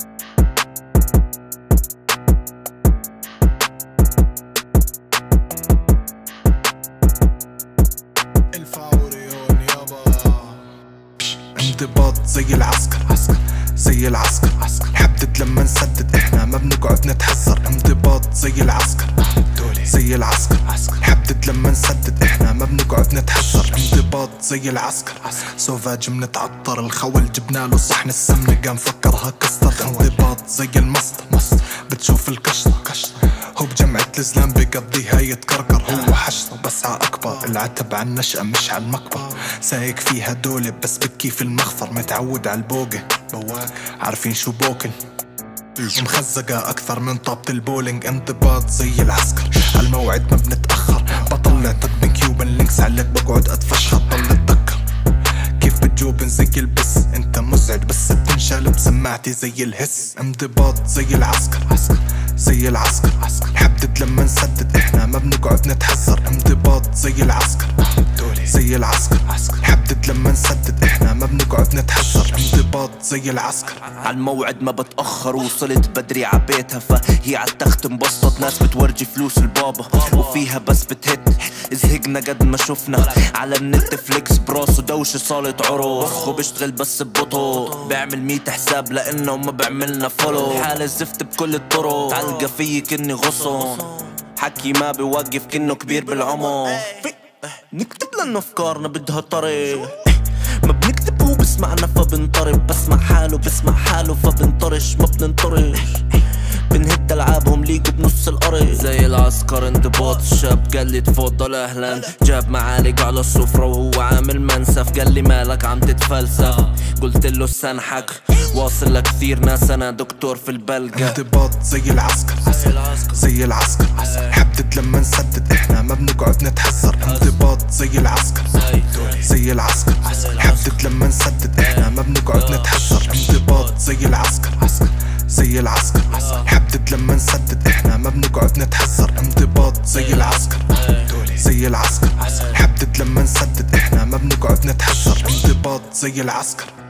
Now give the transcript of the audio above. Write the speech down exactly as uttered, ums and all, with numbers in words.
الفوري هون يابا. انضباط زي العسكر، عسكر زي العسكر، عسكر نحدد لما نسدد، احنا ما بنقعد نتحذر. انضباط زي العسكر، زي العسكر، عسكر نحدد لما نسدد، احنا ما بنقعد نتحذر. انضباط زي العسكر، سوفاج منتعطر، الخول جبناله صحن السمنة قام فكرها كستر. انضباط زي المصدر، مصدر بتشوف القشطة، هو بجمعة الزلام بقضيها يتكركر. هو حشطة بس ع أكبر، العتب على النشأة مش على المقبر. سايق فيها دولة بس بكي في المخفر، متعود على البوقة عارفين شو بوكن، مخزقة أكثر من طابة البولينج. انضباط زي العسكر، عالموعد ما بنتأخر، بطلع تقدم كيوبن لينكس عليك بقعد أتفشخر. ضل اتذكر كيف بتجوبن زي البس، انت مزعج بس بتنشال بسماعتي زي الهس. انضباط زي العسكر، عسكر زي العسكر، عسكر نحدد لما نسدد، احنا ما بنقعد نتحذر. انضباط زي العسكر، زي العسكر، عسكر نحدد لما نسدد، احنا ما بنقعد نتحذر. انضباط زي العسكر، عالموعد ما بتأخر، وصلت بدري عبيتها، فهي عالتخت مبسط. ناس بتورجي فلوس البابا وفيها بس بتهت، زهقنا قد ما شفنا على النت فليكس براس ودوشة صالة عروس، وبشتغل بس ببطء، بعمل ميت حساب لانه ما بعملنا فولو. حالة زفت بكل الطرق، تعلقة فيي كني غصن، حكي ما بيوقف كنه كبير بالعمر. نكتب لانه افكارنا بدها طريق، ما بنكتب هو بسمعنا فبنطرب، بسمع حاله بسمع حاله فبنطرش ما بننطرش. بنهد العابهم ليجوا بنص الارض زي العسكر. انضباط الشاب قال لي تفضل اهلا، جاب معالق على السفرة وهو عامل منسف، قال لي مالك عم تتفلسف، قلت له سنحك واصل لكثير ناس انا دكتور في البلقة. انضباط زي العسكر، زي العسكر، عسكر نحدد لما نسدد، احنا ما بنقعد نتحذر. انضباط زي العسكر، زي العسكر، عسكر نحدد لما نسدد، احنا ما بنقعد نتحذر. انضباط زي العسكر، عسكر زي العسكر، عسكر نحدد لما نسدد، احنا ما بنقعد نتحذر. انضباط زي العسكر، زي العسكر، عسكر نحدد لما نسدد، احنا ما بنقعد نتحذر. انضباط زي العسكر.